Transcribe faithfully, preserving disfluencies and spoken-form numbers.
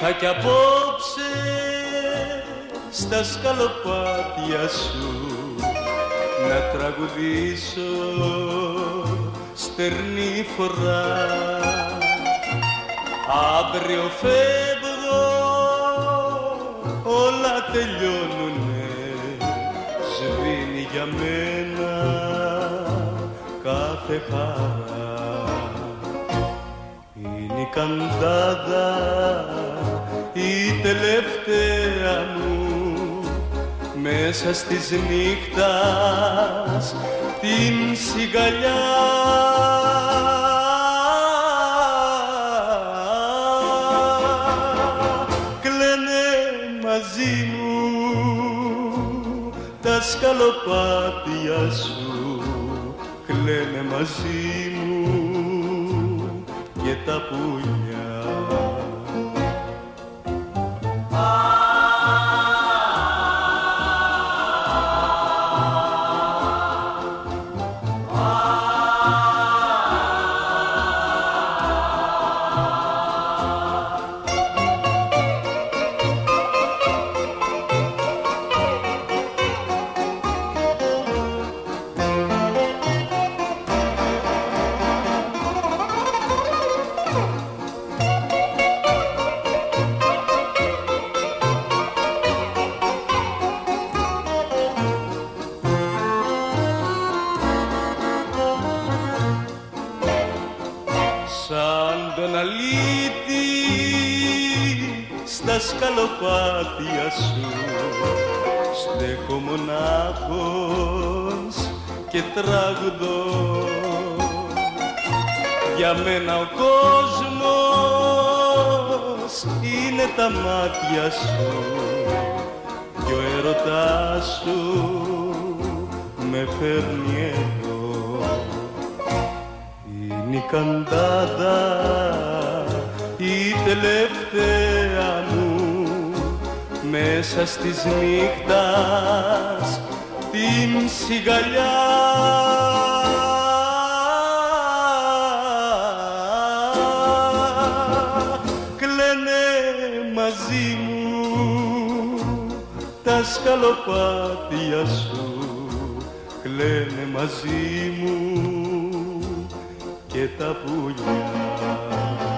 να κι απόψε στα σκαλοπάτια σου να τραγουδήσω στερνή φορά. Αύριο φεύγω, όλα τελειώνουνε, σβήνει για μένα κάθε χαρά. Είναι η καντάδα η τελευταία μου μέσα στις νύχτας την σιγαλιά. Κλαίνε μαζί μου τα σκαλοπάτια σου, κλαίνε μαζί μου και τα πουλιά. Σαν τον αλήτη στα σκαλοπάτια σου στέκω μονάχος και τραγουδώ. Για μένα ο κόσμος είναι τα μάτια σου κι ο έρωτάς σου με φέρνει εδώ. Είναι η καντάδα η τελευταία μου μέσα στις νύχτας την σιγαλιά. Κλαίνε μαζί μου τα σκαλοπάτια σου, κλαίνε μαζί μου και τα πουλιά.